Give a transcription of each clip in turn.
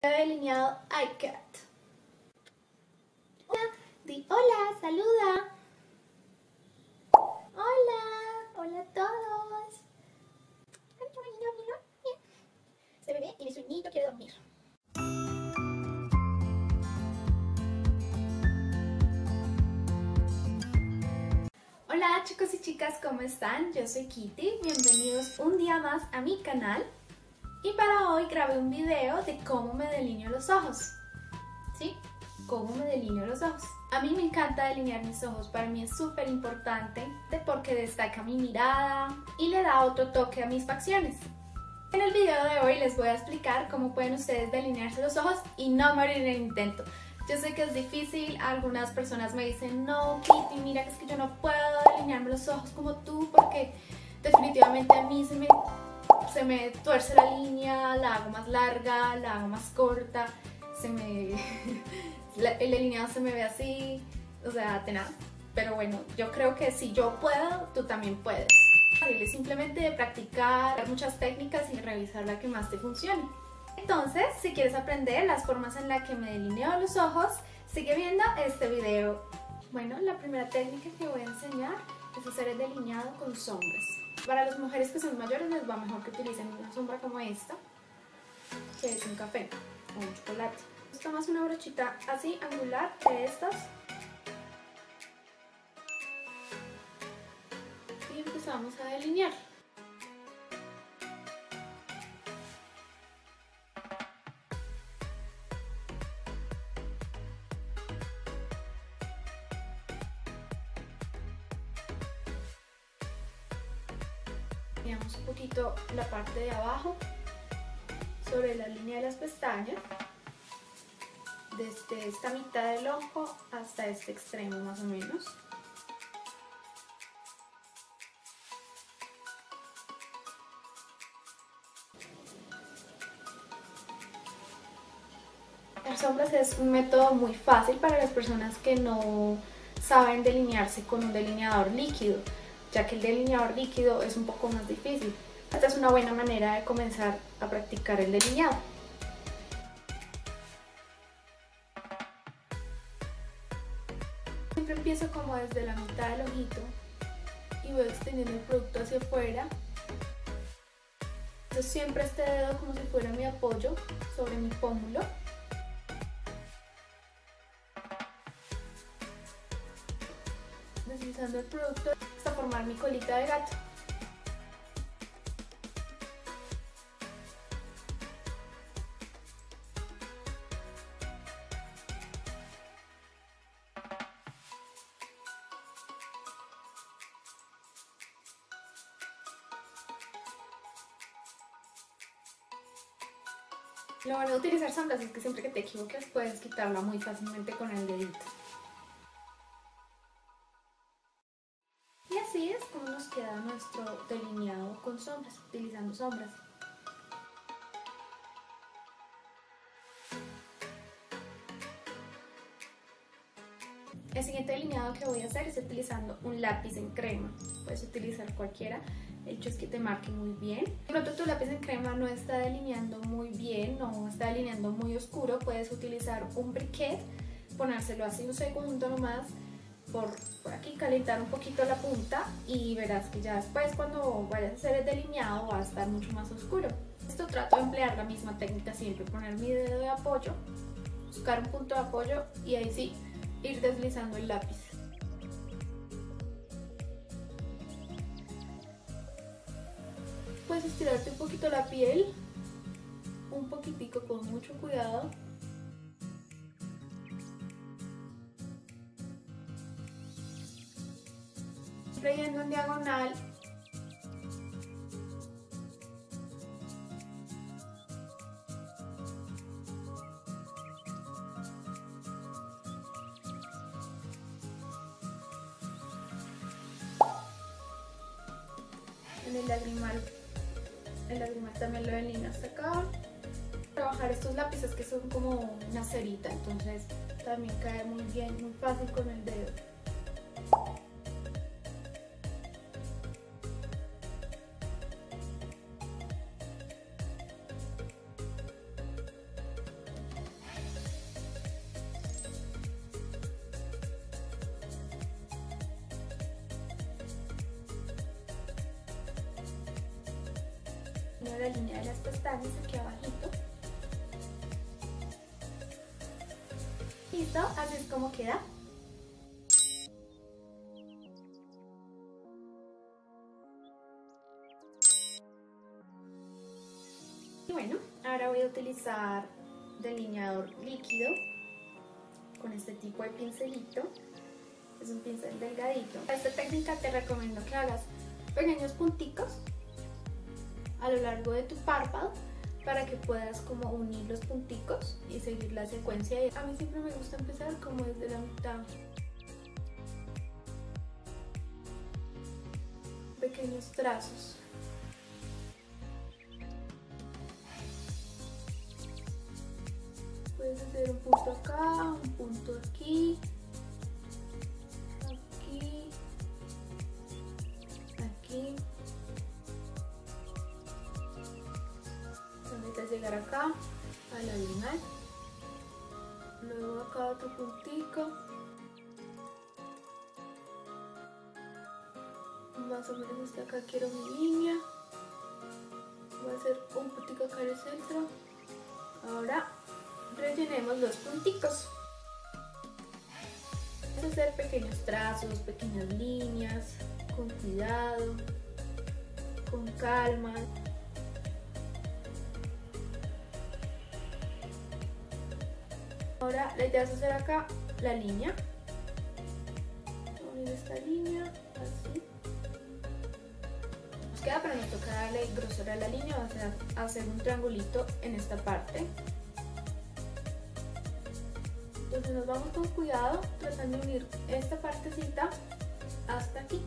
Delineado iCat. Hola, di hola, saluda. Hola, hola a todos. Este bebé tiene sueñito, quiere dormir. Hola chicos y chicas, ¿cómo están? Yo soy Kitty, bienvenidos un día más a mi canal. Y para hoy grabé un video de cómo me delineo los ojos. ¿Sí? Cómo me delineo los ojos. A mí me encanta delinear mis ojos, para mí es súper importante porque destaca mi mirada y le da otro toque a mis facciones. En el video de hoy les voy a explicar cómo pueden ustedes delinearse los ojos y no morir en el intento. Yo sé que es difícil, algunas personas me dicen, no Kitty, mira es que yo no puedo delinearme los ojos como tú porque definitivamente a mí se me tuerce la línea, la hago más larga, la hago más corta, el delineado se me ve así, o sea, tenaz. Pero bueno, yo creo que si yo puedo, tú también puedes. Es simplemente practicar muchas técnicas y revisar la que más te funcione. Entonces, si quieres aprender las formas en las que me delineo los ojos, sigue viendo este video. Bueno, la primera técnica que voy a enseñar es hacer el delineado con sombras. Para las mujeres que son mayores les va mejor que utilicen una sombra como esta, que es un café o un chocolate. Tomas una brochita así, angular, de estas, y empezamos a delinear. Delineamos un poquito la parte de abajo sobre la línea de las pestañas, desde esta mitad del ojo hasta este extremo más o menos. Las sombras es un método muy fácil para las personas que no saben delinearse con un delineador líquido, ya que el delineador líquido es un poco más difícil. Esta es una buena manera de comenzar a practicar el delineado. Siempre empiezo como desde la mitad del ojito y voy extendiendo el producto hacia afuera. Yo siempre este dedo como si fuera mi apoyo sobre mi pómulo. Deslizando el producto hasta formar mi colita de gato. Lo bueno de utilizar sombras es que siempre que te equivoques puedes quitarla muy fácilmente con el dedito. Y así es como nos queda nuestro delineado con sombras, utilizando sombras. El siguiente delineado que voy a hacer es utilizando un lápiz en crema. Puedes utilizar cualquiera, el hecho es que te marque muy bien. De pronto tu lápiz en crema no está delineando muy bien, no está delineando muy oscuro, puedes utilizar un briquet, ponérselo así un segundo nomás por aquí, calentar un poquito la punta y verás que ya después cuando vayas a hacer el delineado va a estar mucho más oscuro. Esto trato de emplear la misma técnica siempre, poner mi dedo de apoyo, buscar un punto de apoyo y ahí sí ir deslizando el lápiz. Puedes estirarte un poquito la piel, un poquitico con mucho cuidado. Yendo en diagonal. En el lagrimal también lo delineo hasta acá. Trabajar estos lápices que son como una cerita, entonces también cae muy bien, muy fácil con el dedo. la línea de las pestañas aquí abajito. Listo, así es como queda. Y bueno, ahora voy a utilizar delineador líquido con este tipo de pincelito. Es un pincel delgadito. Para esta técnica te recomiendo que hagas pequeños punticos a lo largo de tu párpado para que puedas como unir los punticos y seguir la secuencia. A mí siempre me gusta empezar como desde la mitad. Pequeños trazos. Puedes hacer un punto acá, un punto aquí, aquí, aquí. Necesitas llegar acá a la diagonal, luego acá otro puntico, más o menos hasta acá quiero mi línea. Voy a hacer un puntico acá en el centro. Ahora rellenemos los punticos. Vamos a hacer pequeños trazos, pequeñas líneas, con cuidado, con calma. Ahora la idea es hacer acá la línea. Unir esta línea, así. Nos queda, pero me toca darle grosor a la línea. Vamos a hacer un triangulito en esta parte. Entonces nos vamos con cuidado, tratando de unir esta partecita hasta aquí.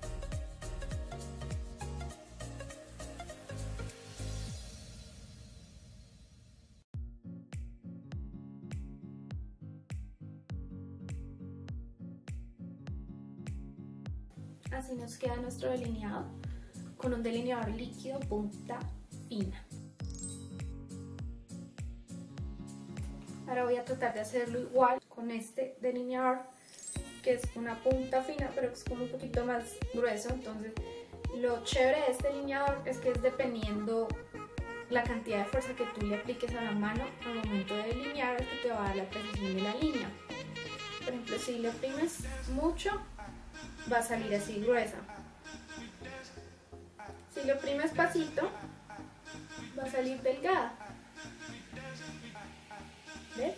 Así nos queda nuestro delineado con un delineador líquido punta fina. Ahora voy a tratar de hacerlo igual con este delineador, que es una punta fina pero es como un poquito más grueso. Entonces lo chévere de este delineador es que es dependiendo la cantidad de fuerza que tú le apliques a la mano al momento de delinear, es que te va a dar la precisión de la línea. Por ejemplo, si le oprimes mucho va a salir así gruesa. Si le oprimes pasito va a salir delgada. ¿Ves?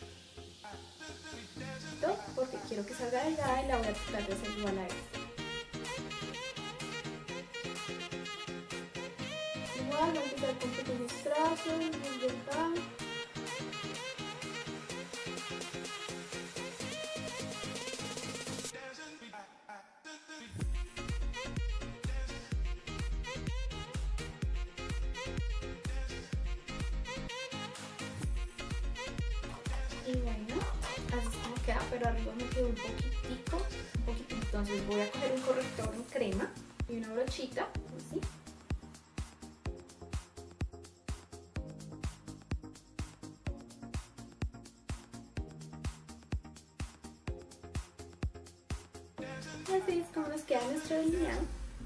Porque quiero que salga delgada y la voy a tratar de hacer igual a esta. Igual voy a empezar con pequeños trazos, desde acá. Y bueno, así es como queda, pero arriba me quedó un poquitico, entonces voy a coger un corrector en crema y una brochita, así. Así es como nos queda nuestro delineado.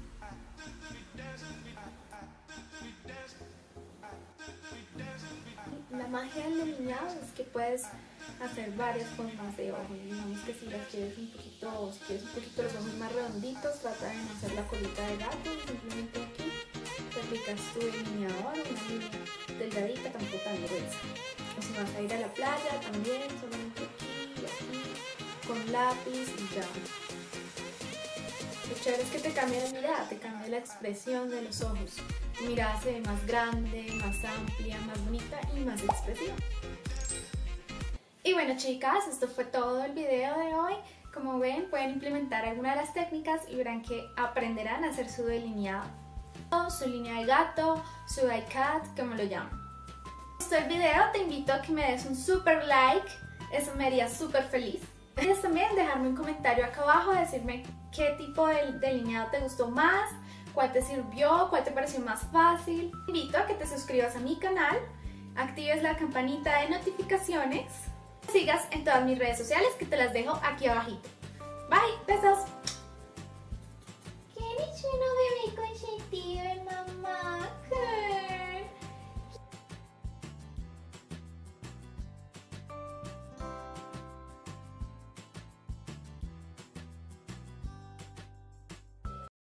La magia del delineado es que puedes hacer varias formas de ojos. Digamos que si las quieres un poquito, si quieres un poquito los ojos más redonditos, trata de no hacer la colita de gato, simplemente aquí te aplicas tu delineador, una línea delgadita, tampoco tan gruesa. O si vas a ir a la playa también, solamente aquí, con lápiz y ya. Lo chévere es que te cambia la mirada, te cambia la expresión de los ojos. Tu mirada se ve más grande, más amplia, más bonita y más expresiva. Y bueno, chicas, esto fue todo el video de hoy. Como ven, pueden implementar alguna de las técnicas y verán que aprenderán a hacer su delineado, su línea de gato, su eye cat, como lo llaman. Si te gustó el video, te invito a que me des un super like, eso me haría súper feliz. Puedes también dejarme un comentario acá abajo, decirme qué tipo de delineado te gustó más, cuál te sirvió, cuál te pareció más fácil. Te invito a que te suscribas a mi canal, actives la campanita de notificaciones, sigas en todas mis redes sociales que te las dejo aquí abajito.